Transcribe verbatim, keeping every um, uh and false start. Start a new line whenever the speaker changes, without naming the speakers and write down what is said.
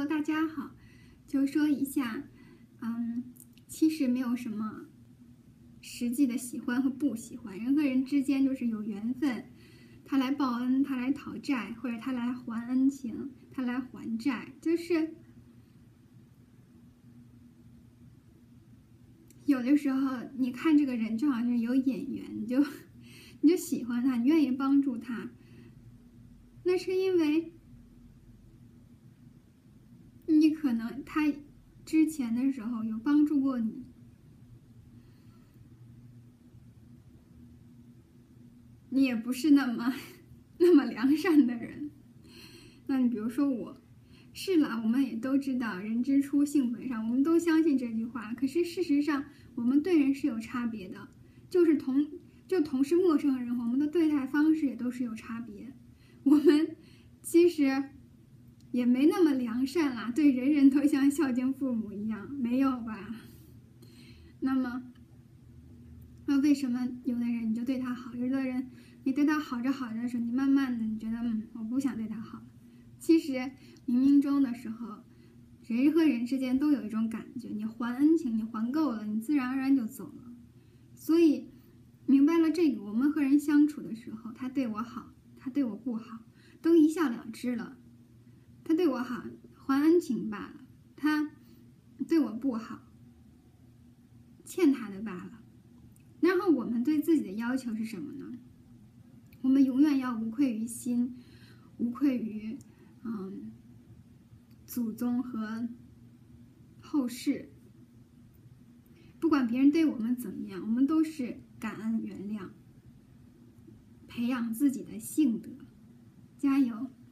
Hello， 大家好，就说一下，嗯，其实没有什么实际的喜欢和不喜欢，人和人之间就是有缘分，他来报恩，他来讨债，或者他来还恩情，他来还债，就是有的时候你看这个人就好像是有眼缘，你就你就喜欢他，你愿意帮助他，那是因为你可能他之前的时候有帮助过你，你也不是那么那么良善的人。那你比如说我，是了，我们也都知道人之初性本善，我们都相信这句话。可是事实上，我们对人是有差别的，就是同就同是陌生人，我们的对待方式也都是有差别。我们其实也没那么良善啦，对人人都像孝敬父母一样，没有吧？那么，那为什么有的人你就对他好，有的人你对他好着好着的时候，你慢慢的你觉得嗯，我不想对他好了。其实冥冥中的时候，人和人之间都有一种感觉，你还恩情，你还够了，你自然而然就走了。所以明白了这个，我们和人相处的时候，他对我好，他对我不好，都一笑了之了。他对我好，还恩情罢了；他对我不好，欠他的罢了。然后我们对自己的要求是什么呢？我们永远要无愧于心，无愧于嗯祖宗和后世。不管别人对我们怎么样，我们都是感恩原谅，培养自己的性德，加油！